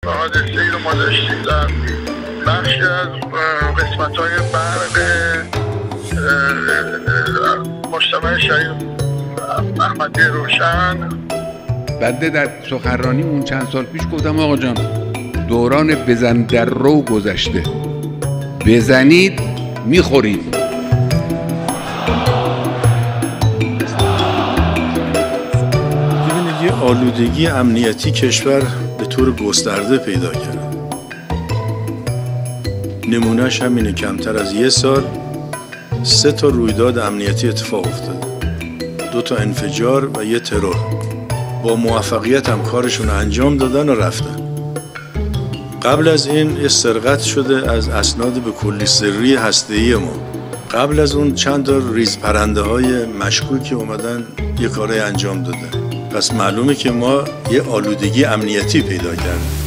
حادثه‌ای رو ما داشتیم در بخشی از قسمت‌های برق مجتمع شهید احمدی روشن. بنده در سخنرانی اون چند سال پیش گفتم آقا جان دوران بزن در رو گذشته، بزنید میخورید. ببینید یه آلودگی امنیتی کشور به طور گسترده پیدا کرد. نمونهش همینه، کمتر از یه سال 3 تا رویداد امنیتی اتفاق افتاده، 2 تا انفجار و 1 ترور. با موفقیت هم کارشون انجام دادن و رفتن. قبل از این سرقت شده از اسناد به کلی سری هسته‌ای ما. قبل از اون چند تا ریز پرنده های مشکوک اومدن یه کارای انجام دادن. پس معلومه که ما یه آلودگی امنیتی پیدا کردیم.